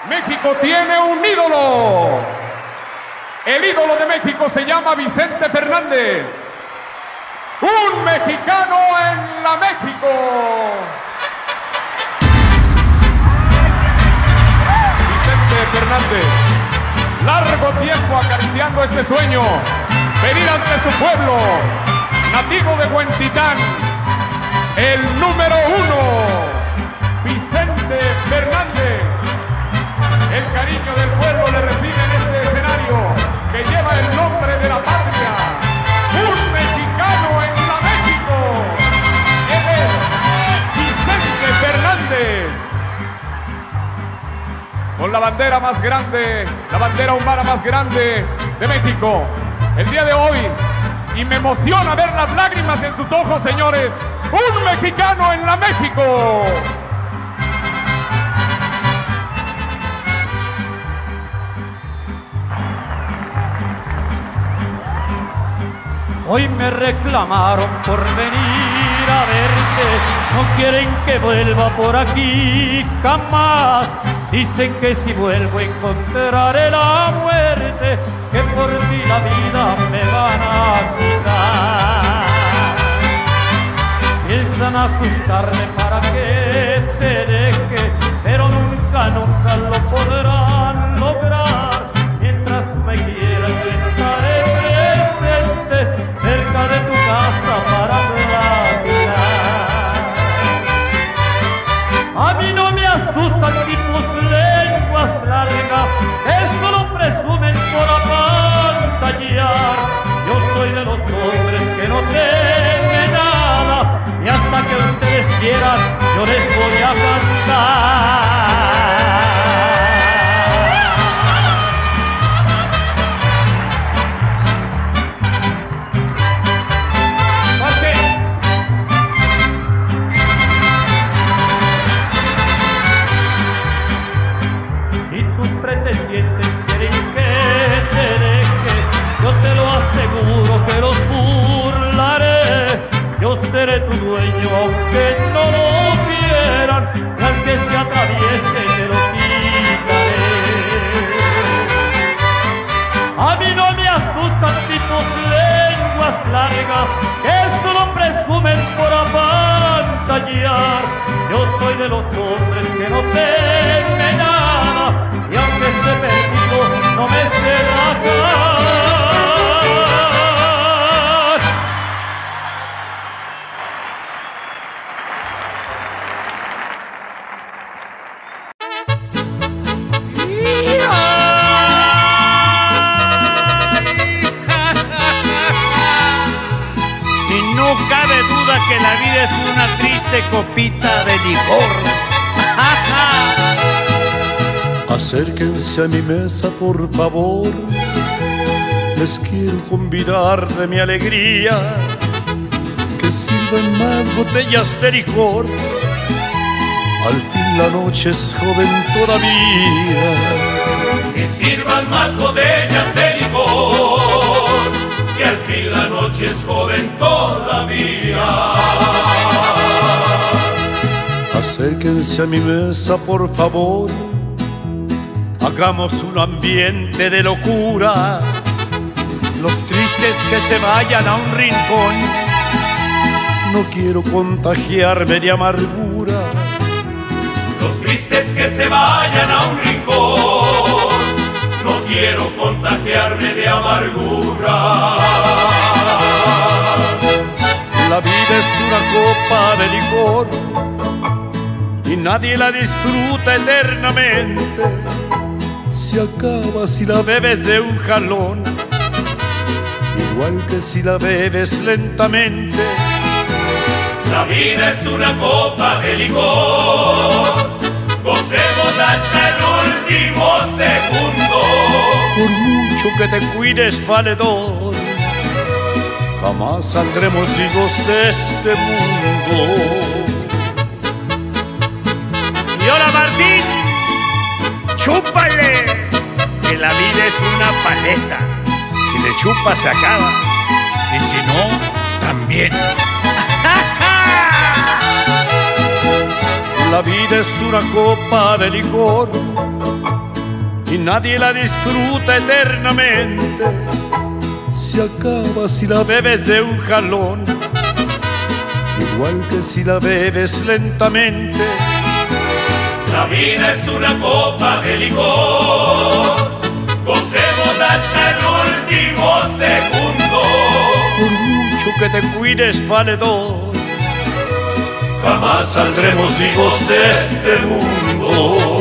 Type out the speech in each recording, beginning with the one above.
México tiene un ídolo. El ídolo de México se llama Vicente Fernández. Un mexicano en la México. Vicente Fernández, largo tiempo acariciando este sueño, venir ante su pueblo, nativo de Huentitán, el número 1, Vicente Fernández. El cariño del pueblo le recibe en este escenario que lleva el nombre de la patria. Un mexicano en la México. Él es Vicente Fernández. Con la bandera más grande, la bandera humana más grande de México. El día de hoy, y me emociona ver las lágrimas en sus ojos, señores. Un mexicano en la México. Hoy me reclamaron por venir a verte, no quieren que vuelva por aquí jamás. Dicen que si vuelvo encontraré la muerte, que por ti la vida me van a quitar. Piensan asustarme para que te deje, pero nunca, nunca lo podrán lograr. Mientras tú me quieras, yo estaré presente cerca de tu casa para platicar. A mí no me asustan tipos lenguas largas, eso lo presumen por apantallar. Yo soy de los hombres que no temen nada, y hasta que ustedes quieran yo les voy a cantar. Si tus pretendientes quieren que te deje, yo te lo aseguro que los burlaré. Yo seré tu dueño aunque no lo quieran, y al que se atraviese te lo quitaré. A mí no me asustan tipos lenguas largas, que solo presumen por apantallar. Yo soy de los hombres que no temen nada, y aunque esté perdido no me sé rajar. Y no cabe duda que la vida es una triste copita de licor. Acérquense a mi mesa, por favor. Les quiero convidar de mi alegría, que sirvan más botellas de licor. Al fin la noche es joven todavía. Que sirvan más botellas de licor, que al fin la noche es joven todavía. Acérquense a mi mesa, por favor. Hagamos un ambiente de locura. Los tristes que se vayan a un rincón. No quiero contagiarme de amargura. Los tristes que se vayan a un rincón. No quiero contagiarme de amargura. La vida es una copa de licor y nadie la disfruta eternamente. Se acaba si la bebes de un jalón, igual que si la bebes lentamente. La vida es una copa de licor, gocemos hasta el último segundo. Por mucho que te cuides, valedor, jamás saldremos vivos de este mundo. Y ahora, Martín, chúpale, que la vida es una paleta. Si le chupas se acaba, y si no, también. La vida es una copa de licor y nadie la disfruta eternamente. Se acaba si la bebes de un jalón, igual que si la bebes lentamente. La vida es una copa de licor, gocemos hasta el último segundo. Por mucho que te cuides, valedor, jamás saldremos vivos de este mundo.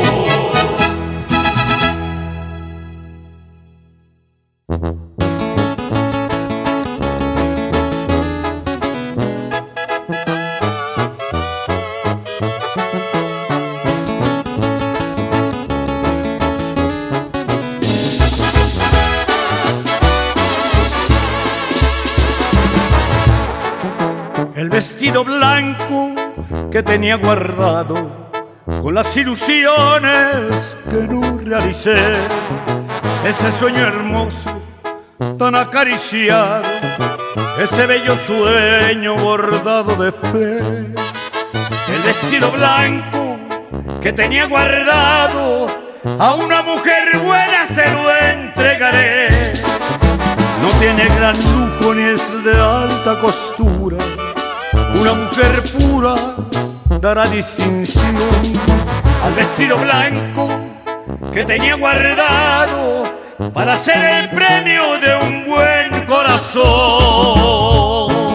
El vestido blanco que tenía guardado, con las ilusiones que no realicé, ese sueño hermoso tan acariciado, ese bello sueño bordado de fe. El vestido blanco que tenía guardado, a una mujer buena se lo entregaré. No tiene gran lujo ni es de alta costura, una mujer pura dará distinción al vestido blanco que tenía guardado para ser el premio de un buen corazón.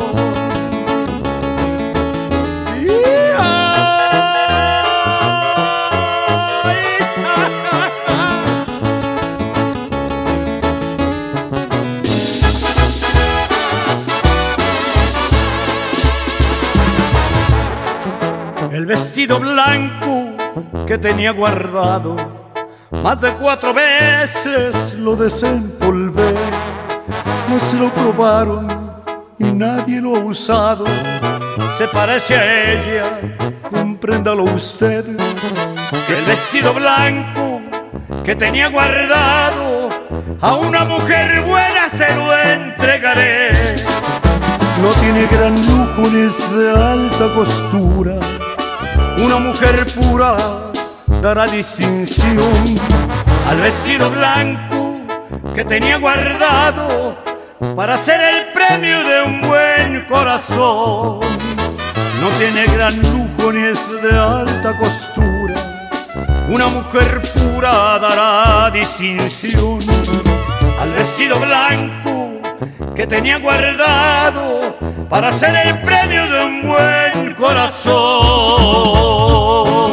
El vestido blanco que tenía guardado, más de 4 veces lo desempolvé. No se lo probaron y nadie lo ha usado. Se parece a ella, compréndalo usted. El vestido blanco que tenía guardado, a una mujer buena se lo entregaré. No tiene gran lujo ni es de alta costura, una mujer pura dará distinción al vestido blanco que tenía guardado para ser el premio de un buen corazón. No tiene gran lujo ni es de alta costura, una mujer pura dará distinción al vestido blanco que tenía guardado para ser el premio de un buen corazón.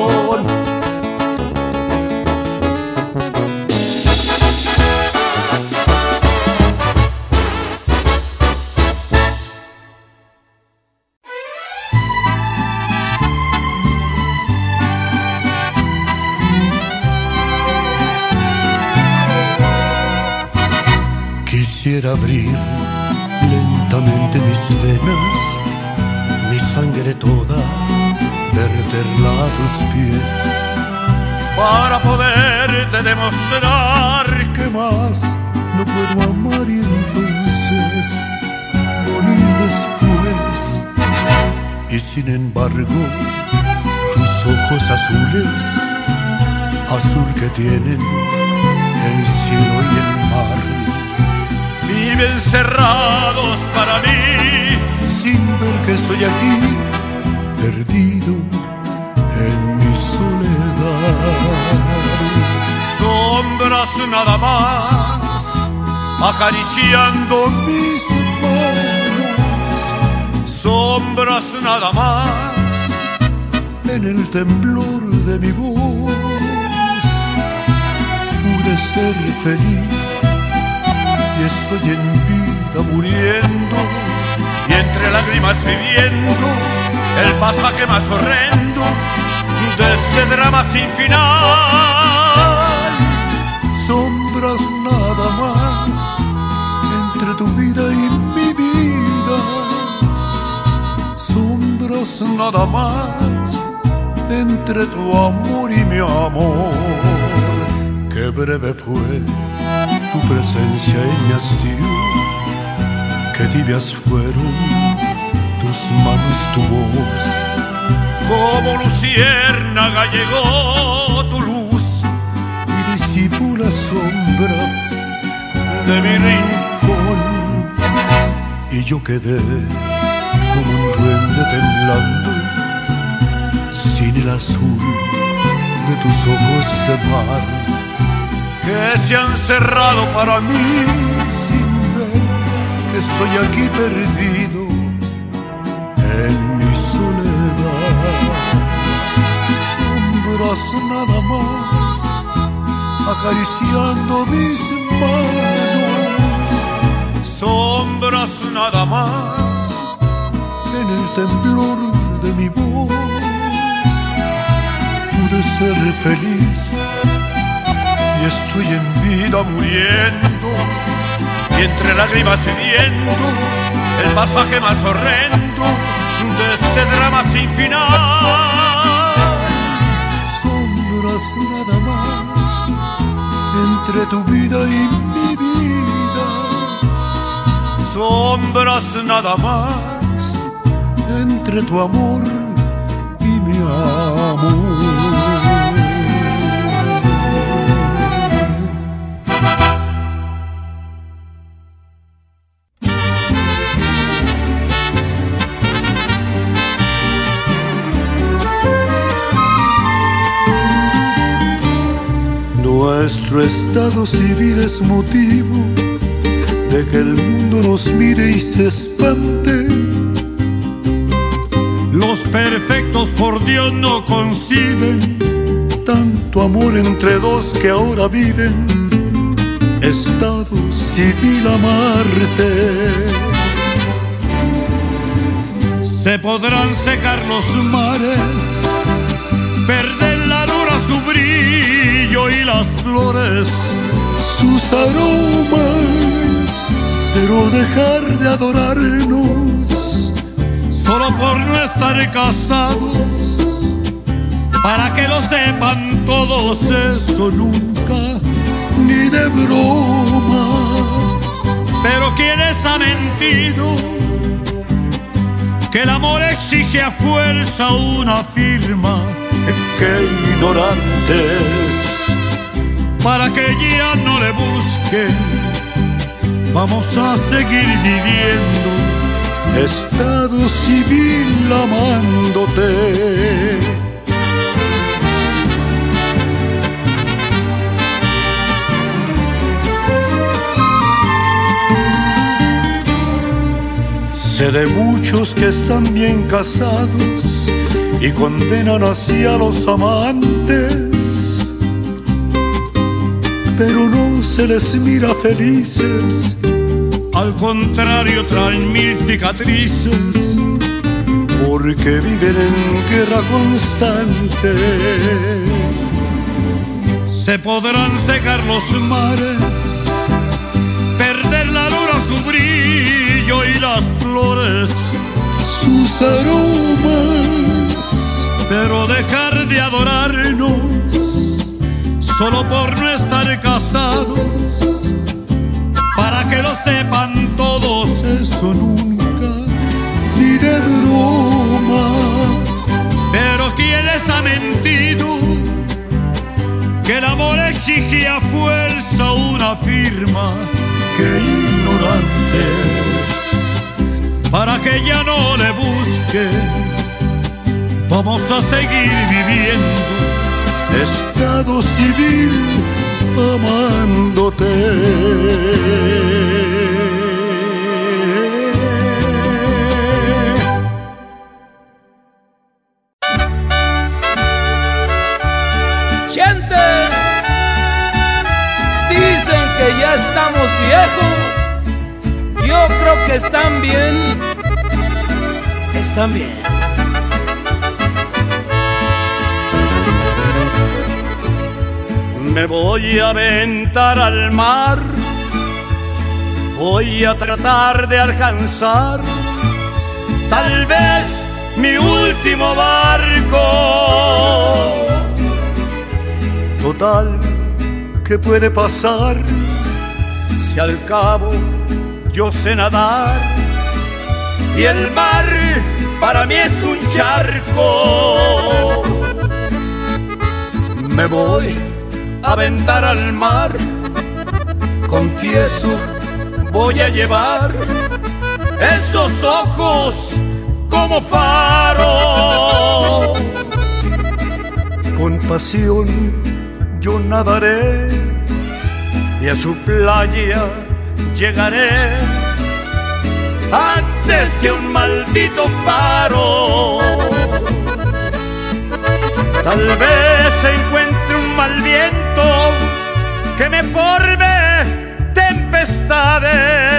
Quisiera abrir lentamente mis venas, mi sangre toda, verterla a tus pies, para poderte demostrar que más no puedo amar y entonces morir después. Y sin embargo, tus ojos azules, azul que tienen el cielo y el mar, viven cerrados para mí, sin ver que estoy aquí, perdido en mi soledad. Sombras nada más, acariciando mis manos, sombras nada más, en el temblor de mi voz. Pude ser feliz y estoy en vida muriendo, y entre lágrimas viviendo el pasaje más horrendo de este drama sin final. Sombras nada más entre tu vida y mi vida, sombras nada más entre tu amor y mi amor. Qué breve fue tu presencia en mi hastío, qué tibias fueron tus manos, tu voz. Como luciérnaga llegó tu luz y disipó de mi rincón. Y yo quedé como un duende temblando, sin el azul de tus ojos de mar, que se han cerrado para mí sin ver que estoy aquí perdido en mi soledad. Sombras nada más acariciando mis manos, sombras nada más en el temblor de mi voz. Pude ser feliz y estoy en vida muriendo, y entre lágrimas viviendo el pasaje más horrendo de este drama sin final. Sombras nada más entre tu vida y mi vida, sombras nada más entre tu amor y mi amor. Nuestro estado civil es motivo de que el mundo nos mire y se espante. Los perfectos por Dios no conciben tanto amor entre dos que ahora viven. Estado civil a Marte. Se podrán secar los mares, perder la luna su brillo y las flores sus aromas, pero dejar de adorarnos solo por no estar casados, para que lo sepan todos, eso nunca ni de broma. Pero ¿quién les ha mentido? Que el amor exige a fuerza una firma. ¡Qué ignorantes! Para que ya no le busquen, vamos a seguir viviendo estado civil amándote. Sé de muchos que están bien casados y condenan así a los amantes, pero no se les mira felices, al contrario traen mil cicatrices, porque viven en guerra constante. Se podrán secar los mares, perder la luna su brillo y las flores sus aromas, pero dejar de adorarnos solo por no estar casados, para que lo sepan todos, eso nunca ni de broma. Pero ¿quién les ha mentido? Que el amor exige a fuerza una firma. ¡Qué ignorantes! Para que ya no le busquen, vamos a seguir viviendo estado civil amándote. ¡Gente! Dicen que ya estamos viejos. Yo creo que están bien. Están bien. Me voy a aventar al mar, voy a tratar de alcanzar tal vez mi último barco. Total, ¿qué puede pasar si al cabo yo sé nadar? Y el mar para mí es un charco. Me voy a aventar al mar confieso, voy a llevar esos ojos como faro. Con pasión yo nadaré y a su playa llegaré antes que un maldito paro. Tal vez encuentre un mal viento que me forme tempestades,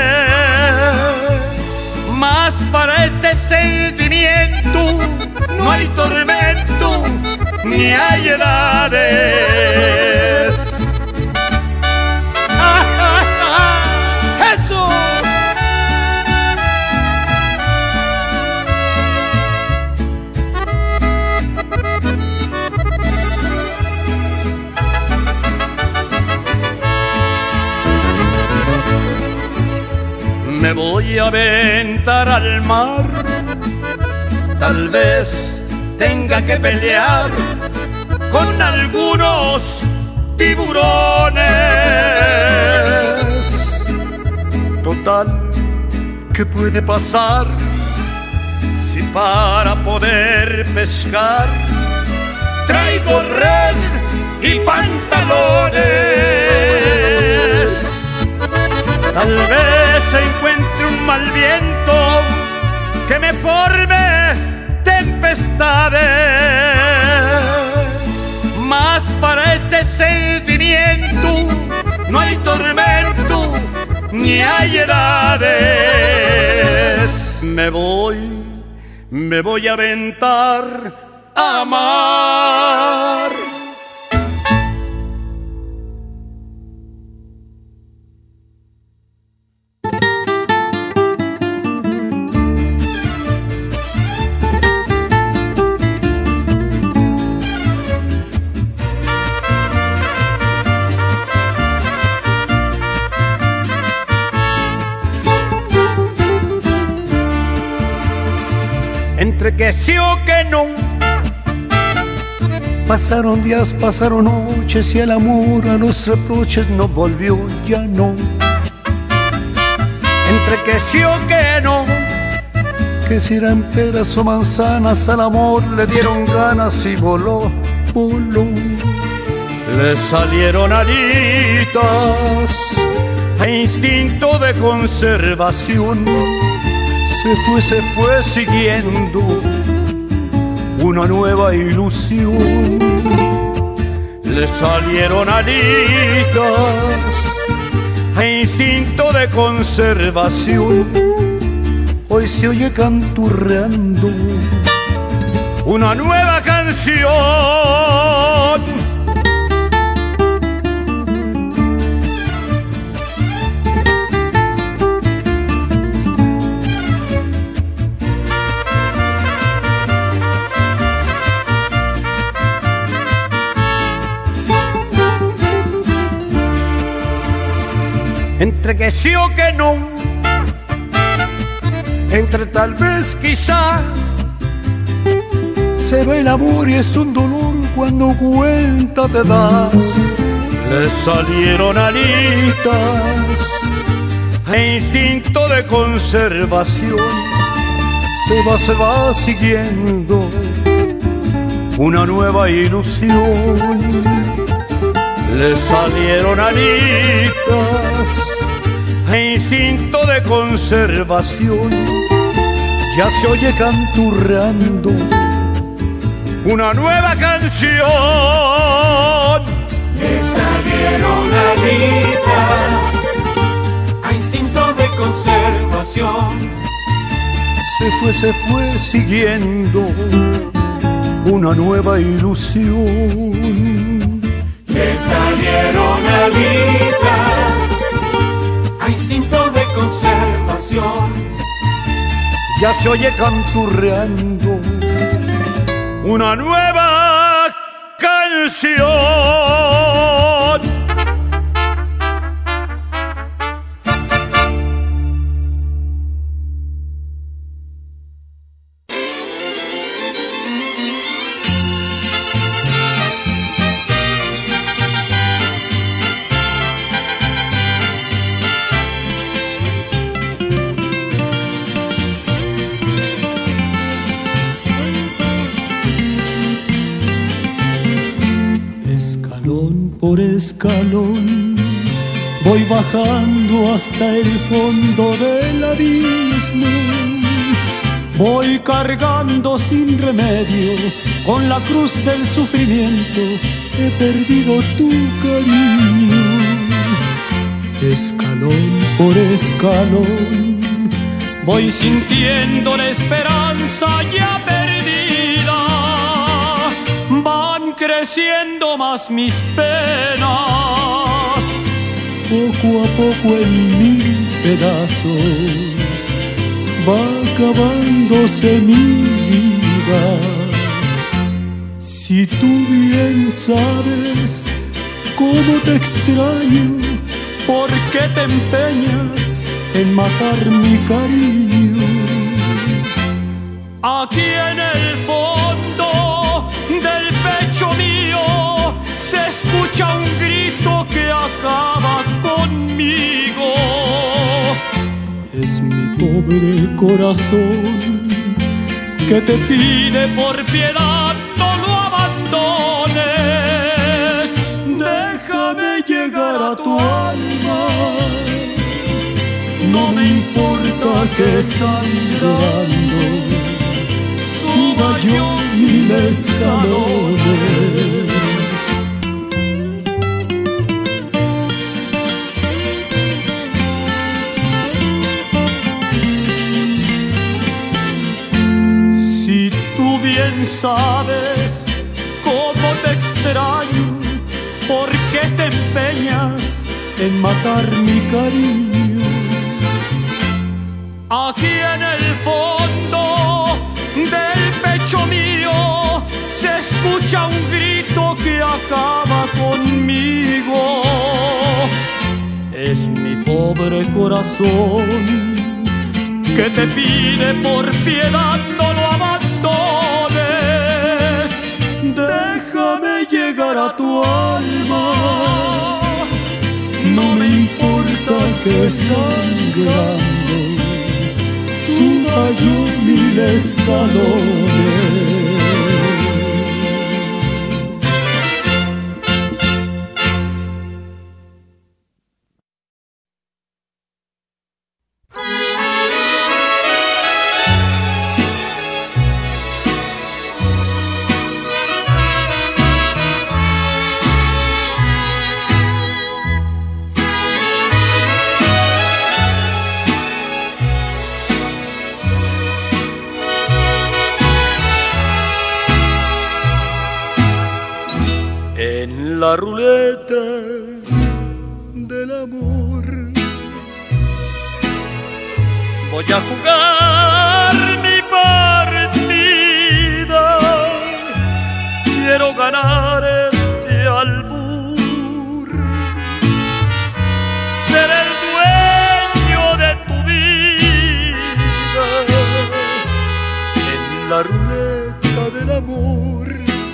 mas para este sentimiento no hay tormento ni hay edades. ¡Eso! Me voy a aventar al mar, tal vez tenga que pelear con algunos tiburones. Total, ¿qué puede pasar si para poder pescar traigo red y pantalones? Tal vez encuentre un mal viento que me forme tempestades, mas para este sentimiento no hay tormento ni hay edades. Me voy a aventar a amar. Entre que sí o que no, pasaron días, pasaron noches y el amor a los reproches no volvió, ya no. Entre que sí o que no, que si eran peras o manzanas, al amor le dieron ganas y voló, voló. Le salieron alitas a instinto de conservación. Se fue siguiendo una nueva ilusión. Le salieron alitas a instinto de conservación. Hoy se oye canturreando una nueva canción. Entre que sí o que no, entre tal vez quizá, se ve el amor y es un dolor cuando cuenta te das. Le salieron alitas a instinto de conservación. Se va siguiendo una nueva ilusión. Le salieron alitas a instinto de conservación. Ya se oye canturreando una nueva canción. Le salieron alitas a instinto de conservación. Se fue siguiendo una nueva ilusión. Le salieron alitas a instinto de conservación. Ya se oye canturreando una nueva canción. Escalón por escalón voy bajando hasta el fondo del abismo. Voy cargando sin remedio con la cruz del sufrimiento. He perdido tu cariño. Escalón por escalón voy sintiendo la esperanza ya perdida. Van creciendo más mis penas, poco a poco en mil pedazos va acabándose mi vida. Si tú bien sabes cómo te extraño, ¿por qué te empeñas en matar mi cariño? Aquí en el fondo del pecho mío se escucha un grito que acaba conmigo. Es mi pobre corazón que te pide por piedad no lo abandones. Déjame llegar a tu alma. No me importa que sangrando suba yo 1000 escalones. Si tú bien sabes cómo te extraño, ¿por qué te empeñas en matar mi cariño? Aquí en el fondo del pecho mío se escucha un grito que acaba conmigo. Es mi pobre corazón que te pide por piedad no lo abandones. Déjame llegar a tu alma. No me importa que sangrando suba yo 1000 escalones. La ruleta del amor voy a jugar mi partida. Quiero ganar este albur, ser el dueño de tu vida. En la ruleta del amor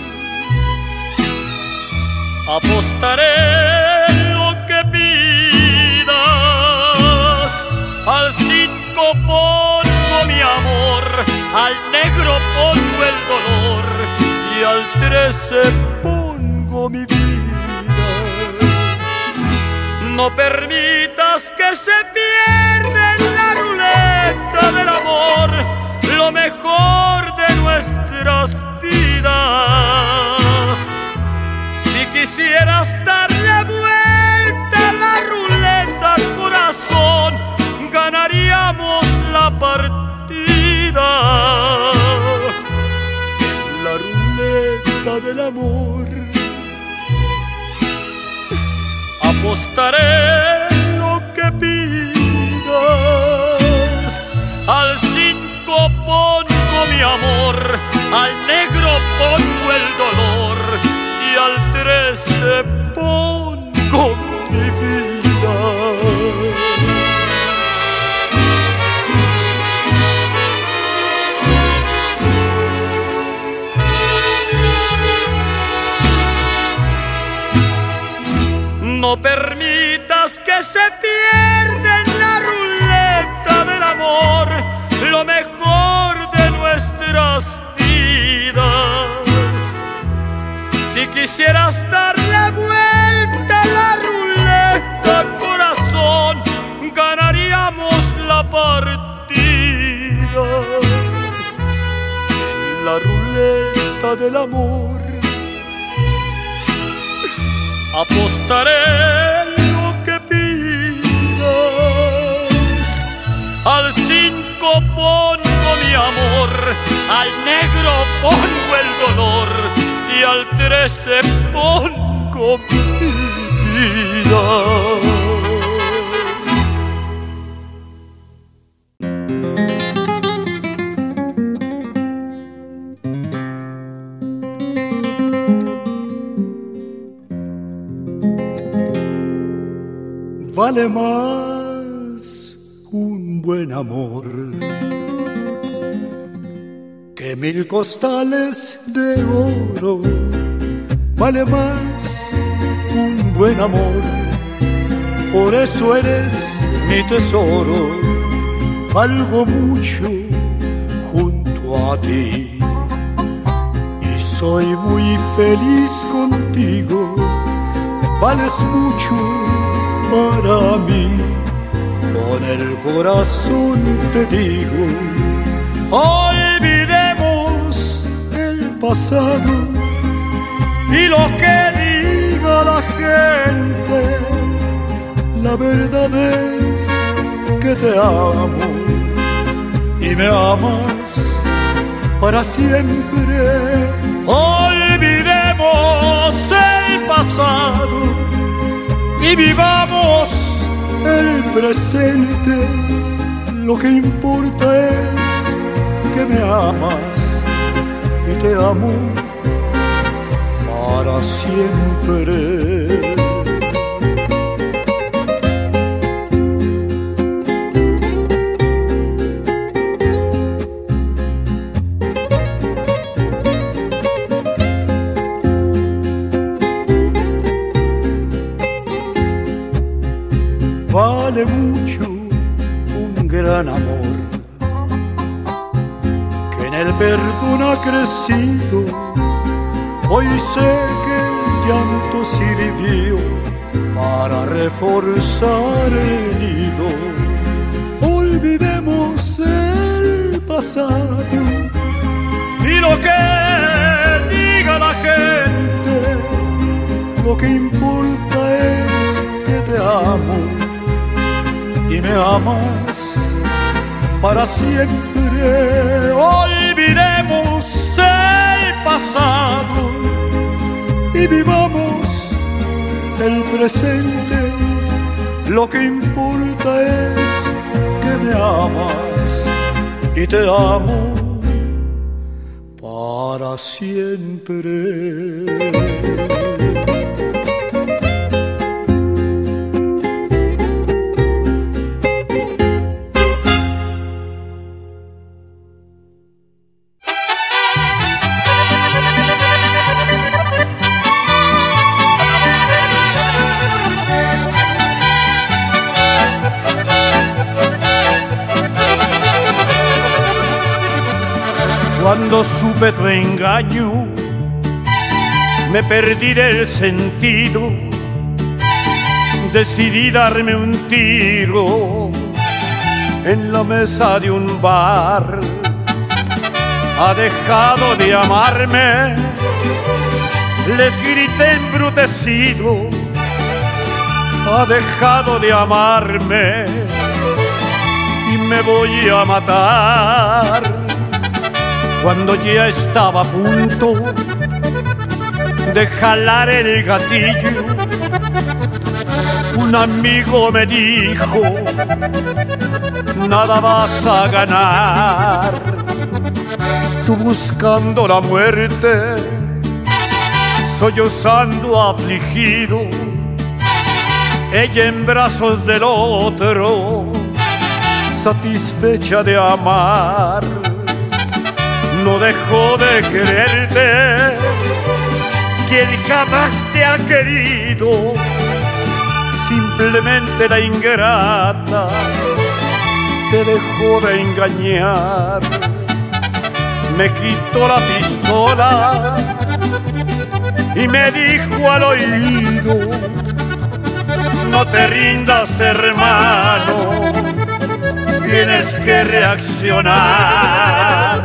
apostaré lo que pidas. Al 5 pongo mi amor, al negro pongo el dolor y al 13 pongo mi vida. No permitas que se pierda en la ruleta del amor lo mejor de nuestras vidas. Si quisieras darle vuelta a la ruleta, corazón, ganaríamos la partida. La ruleta del amor apostaré lo que pidas. Al 5 pongo mi amor, al negro pongo el dolor y al 13 pongo mi vida. No permitas que se pierda en la ruleta del amor lo mejor de nuestras vidas. Si quisieras darle vuelta apostaré lo que pidas. Al 5 pongo mi amor, al negro pongo el dolor y al 13 pongo mi vida. Vale más un buen amor que 1000 costales de oro. Vale más un buen amor, por eso eres mi tesoro. Valgo mucho junto a ti y soy muy feliz contigo. Vales mucho para mí, con el corazón te digo. Olvidemos el pasado y lo que diga la gente. La verdad es que te amo y me amas para siempre. Olvidemos el pasado y vivamos el presente. Lo que importa es que me amas y te amo para siempre. Vale mucho un gran amor que en el perdón ha crecido. Hoy sé que el llanto sirvió para reforzar el nido. Olvidemos el pasado y lo que diga la gente. Lo que importa es que te amo y me amas para siempre. Olvidemos el pasado y vivamos el presente. Lo que importa es que me amas y te amo para siempre. Cuando supe tu engaño, me perdí del sentido. Decidí darme un tiro en la mesa de un bar. Ha dejado de amarme, les grité embrutecido. Ha dejado de amarme y me voy a matar. Cuando ya estaba a punto de jalar el gatillo, un amigo me dijo: nada vas a ganar, tú buscando la muerte, sollozando afligido, ella en brazos del otro, satisfecha de amar. No dejó de quererte quien jamás te ha querido. Simplemente la ingrata te dejó de engañar. Me quitó la pistola y me dijo al oído: no te rindas, hermano, tienes que reaccionar.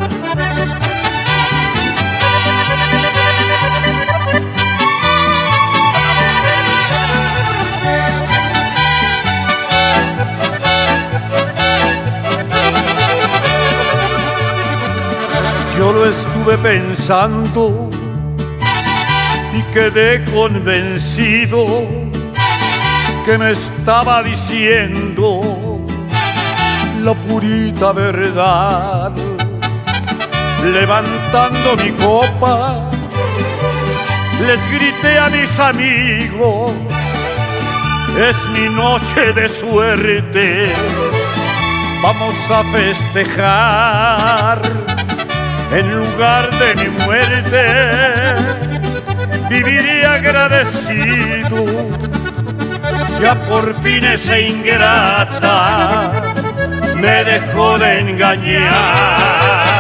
lo estuve pensando y quedé convencido que me estaba diciendo la purita verdad. Levantando mi copa, les grité a mis amigos: es mi noche de suerte, vamos a festejar. En lugar de mi muerte, viviré agradecido. Ya por fin esa ingrata me dejó de engañar.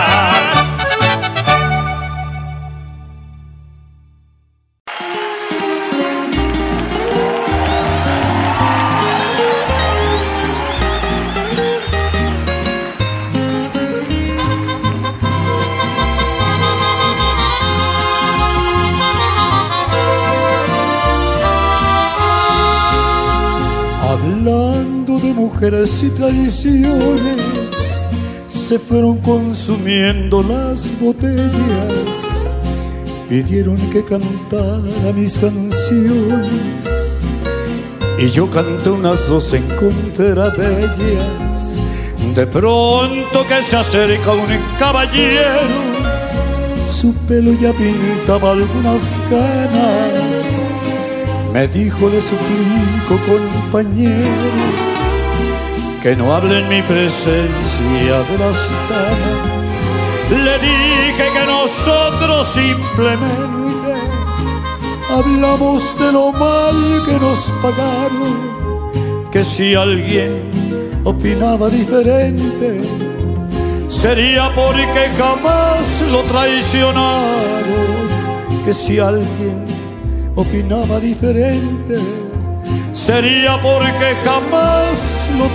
Hablando de mujeres y traiciones, se fueron consumiendo las botellas. Pidieron que cantara mis canciones y yo canté unas dos en contra de ellas. De pronto que se acerca un caballero, su pelo ya pintaba algunas canas. Me dijo: le suplico, compañero, que no hable en mi presencia de las damas. Le dije que nosotros simplemente hablamos de lo mal que nos pagaron, que si alguien opinaba diferente sería porque jamás lo traicionaron, que si alguien opinaba diferente sería porque jamás lo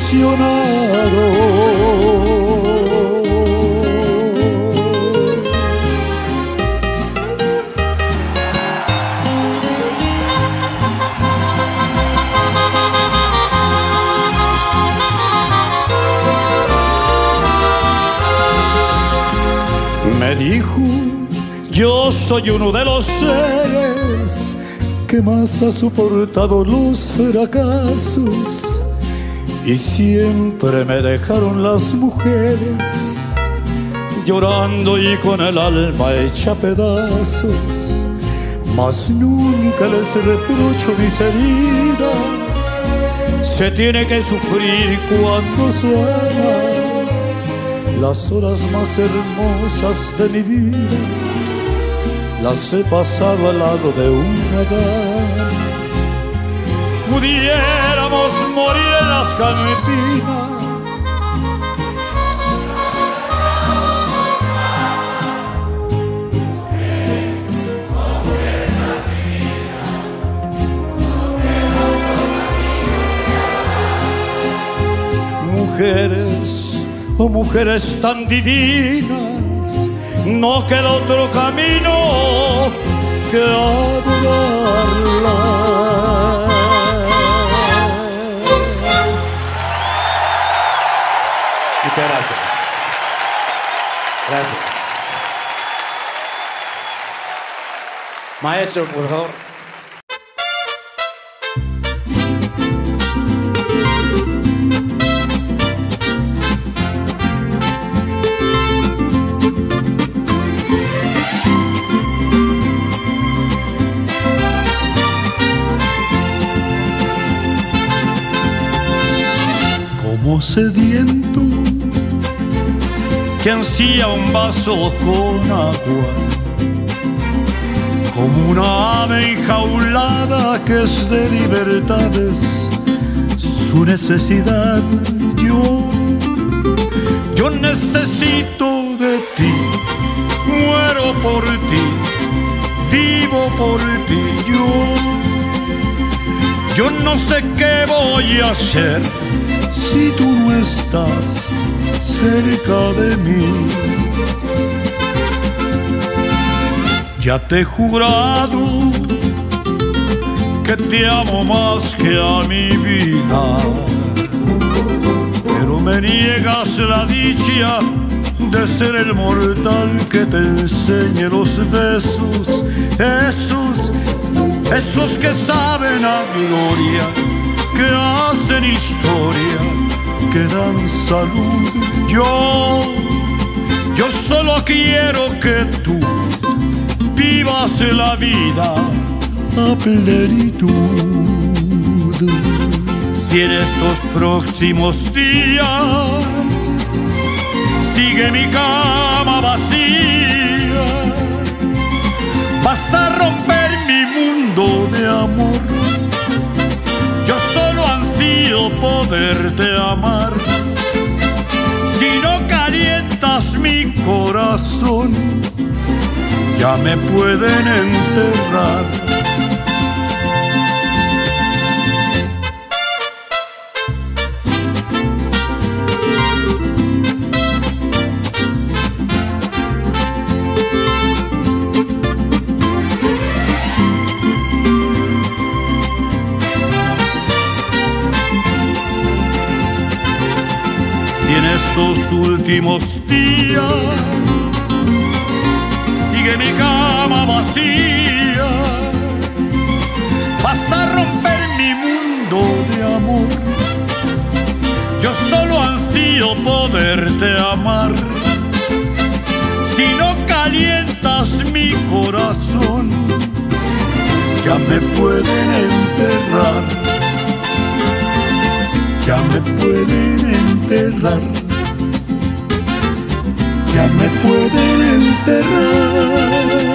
traicionaron. Me dijo: yo soy uno de los seres que más ha soportado los fracasos, y siempre me dejaron las mujeres llorando y con el alma hecha a pedazos. Mas nunca les reprocho mis heridas, se tiene que sufrir cuando se ama. Las horas más hermosas de mi vida las he pasado al lado de una dama. Pudiéramos morir en las campinas, mujeres, oh mujeres tan divinas, no queda otro camino que adorarlas. Muchas gracias. Gracias. Maestro, por favor. Como sediento que ansía un vaso con agua, como una ave enjaulada que es de libertades su necesidad. Yo necesito de ti, muero por ti, vivo por ti. Yo no sé qué voy a hacer si tú no estás cerca de mí. Ya te he jurado que te amo más que a mi vida, pero me niegas la dicha de ser el mortal que te enseñe los besos, esos que saben a gloria, que hacen historia, que dan salud. Yo solo quiero que tú vivas la vida a plenitud. Si en estos próximos días sigue mi cama vacía, basta romper mi mundo de amor. Yo solo ansío poderte amar. Si no calientas mi corazón, ya me pueden enterrar. Estos últimos días sigue mi cama vacía, vas a romper mi mundo de amor. Yo solo ansío poderte amar. Si no calientas mi corazón, ya me pueden enterrar. Ya me pueden enterrar. Ya me pueden enterrar.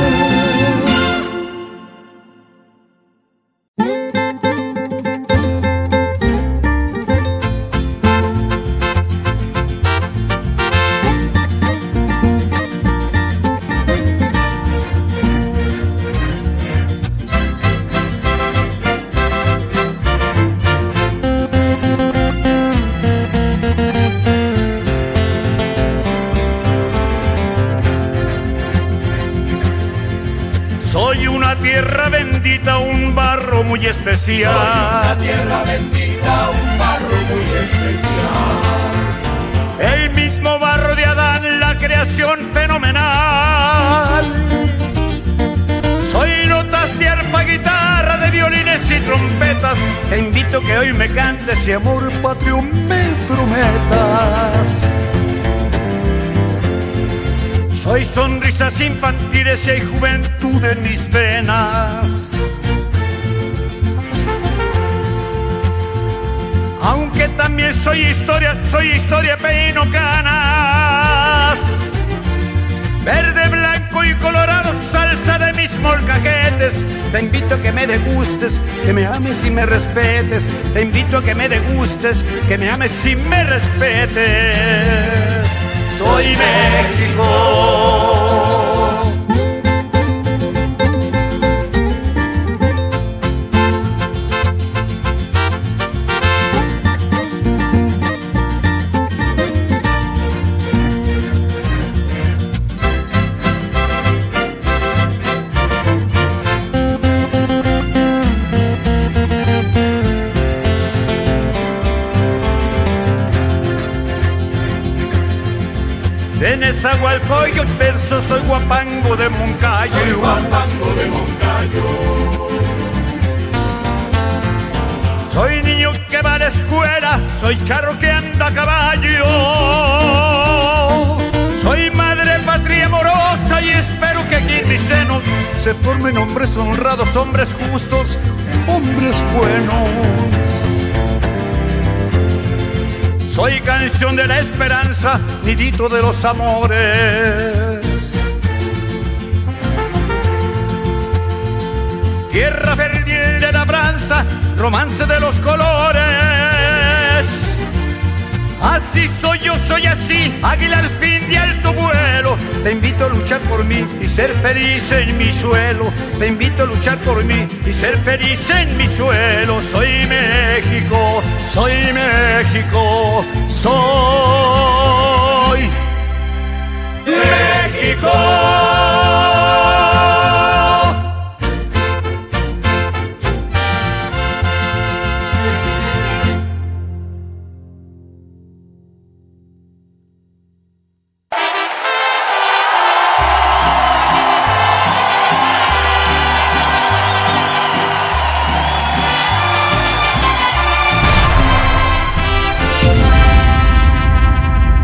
Muy especial. Soy una tierra bendita, un barro muy especial. El mismo barro de Adán, la creación fenomenal. Soy notas de arpa, guitarra, de violines y trompetas. Te invito que hoy me cantes y amor patrio me prometas. Soy sonrisas infantiles y hay juventud en mis venas. Aunque también soy historia peino canas. Verde, blanco y colorado, salsa de mis molcajetes. Te invito a que me degustes, que me ames y me respetes. Te invito a que me degustes, que me ames y me respetes. Soy México. De Nezahualcóyotl verso, soy guapango de Moncayo. Soy guapango de Moncayo. Soy niño que va a la escuela, soy charro que anda a caballo. Soy madre patria amorosa y espero que aquí en mi seno se formen hombres honrados, hombres justos, hombres buenos. Soy canción de la esperanza, nidito de los amores. Tierra fértil de labranza, romance de los colores. Así soy yo, soy así, águila al fin de alto vuelo. Te invito a luchar por mí y ser feliz en mi suelo. Te invito a luchar por mí y ser feliz en mi suelo. Soy México, soy México, soy México.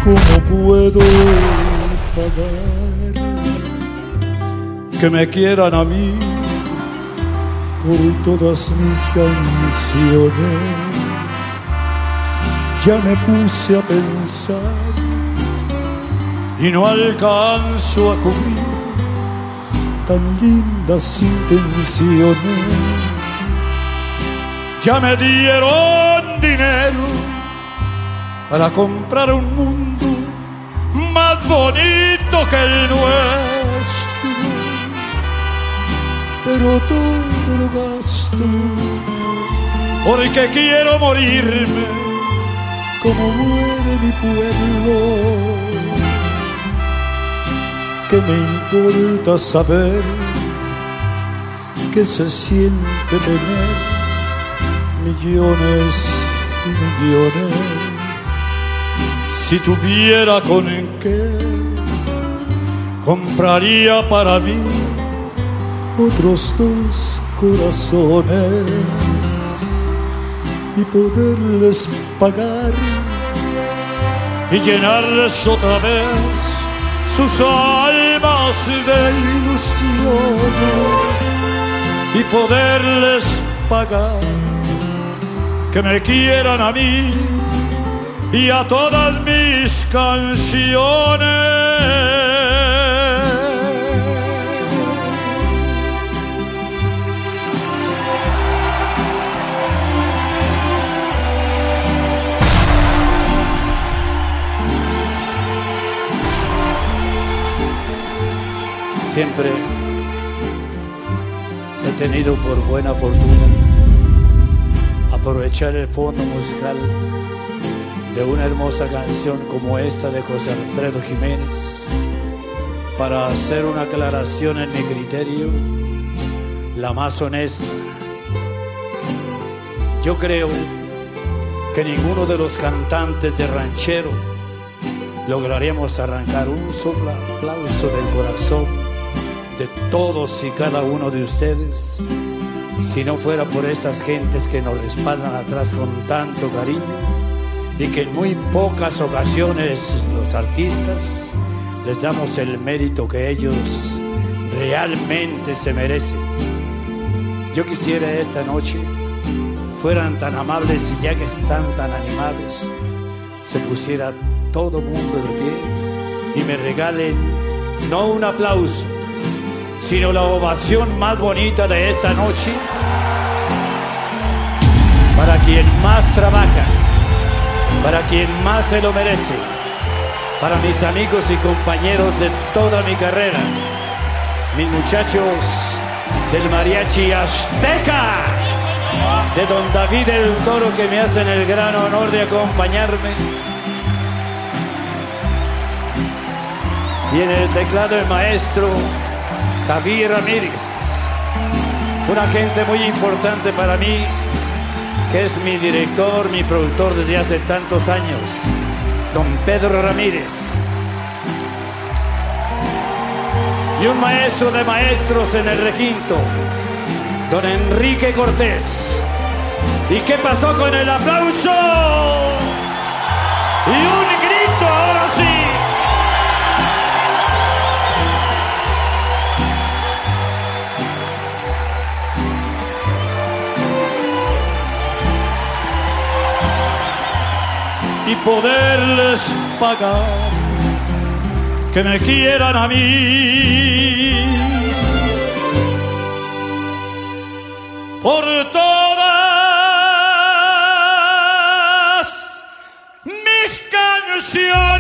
¿Cómo puedo pagar que me quieran a mí por todas mis canciones? Ya me puse a pensar y no alcanzo a cubrir tan lindas intenciones. Ya me dieron dinero para comprar un mundo más bonito que el nuestro, pero todo lo gasto porque quiero morirme como muere mi pueblo. ¿Qué me importa saber que se siente tener millones y millones? Si tuviera con qué, compraría para mí otros 2 corazones y poderles pagar y llenarles otra vez sus almas de ilusiones y poderles pagar que me quieran a mí y a todas mis canciones. Siempre he tenido por buena fortuna aprovechar el fondo musical de una hermosa canción como esta de José Alfredo Jiménez para hacer una aclaración en mi criterio, la más honesta. Yo creo que ninguno de los cantantes de ranchero lograríamos arrancar un solo aplauso del corazón de todos y cada uno de ustedes si no fuera por esas gentes que nos respaldan atrás con tanto cariño y que en muy pocas ocasiones los artistas les damos el mérito que ellos realmente se merecen. Yo quisiera esta noche fueran tan amables y ya que están tan animados se pusiera todo mundo de pie y me regalen no un aplauso sino la ovación más bonita de esta noche para quien más trabaja, para quien más se lo merece, para mis amigos y compañeros de toda mi carrera, mis muchachos del Mariachi Azteca, de don David el Toro, que me hacen el gran honor de acompañarme, y en el teclado el maestro Javier Ramírez, una gente muy importante para mí, que es mi director, mi productor desde hace tantos años, don Pedro Ramírez, y un maestro de maestros en el requinto, don Enrique Cortés. ¿Y qué pasó con el aplauso? Y un grito, ahora sí. Y poderles pagar que me quieran a mí por todas mis canciones.